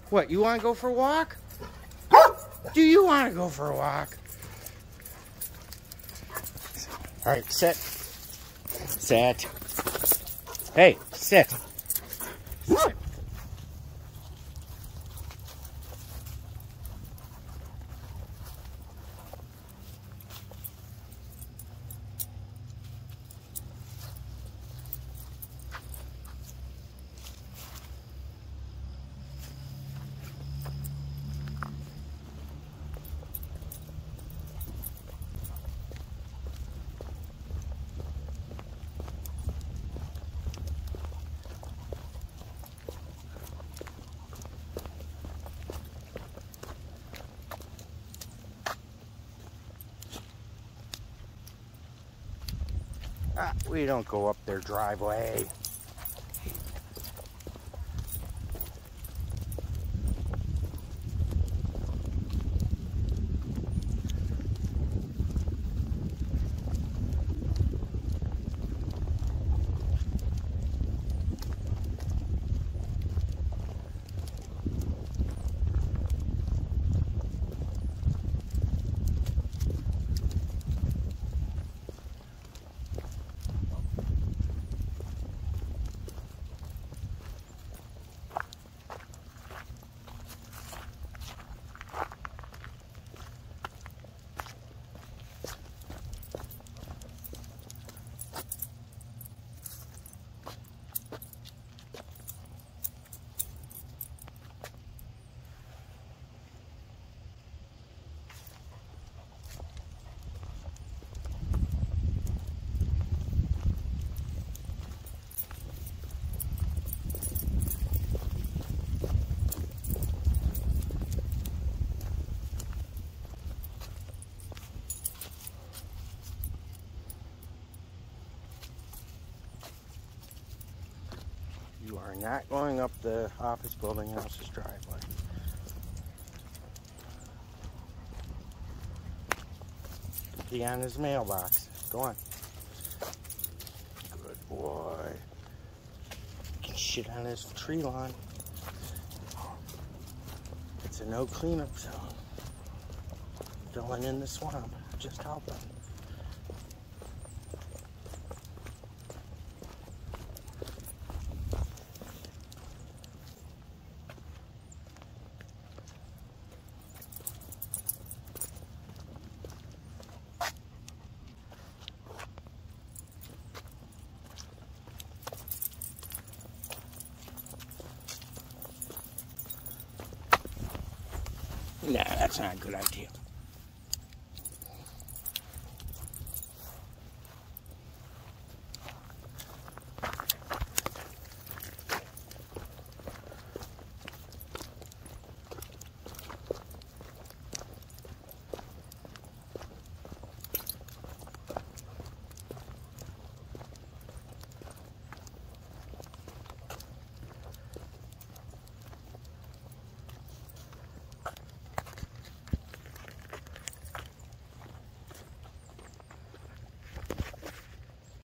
What, you want to go for a walk? Do you want to go for a walk? All right, sit. Sit. Hey, sit. Sit. We don't go up their driveway. You are not going up the office building house's driveway. Pee on his mailbox. Go on. Good boy. You can shit on his tree lawn. It's a no cleanup zone. Going in the swamp. Just helping. Nah, that's not a good idea.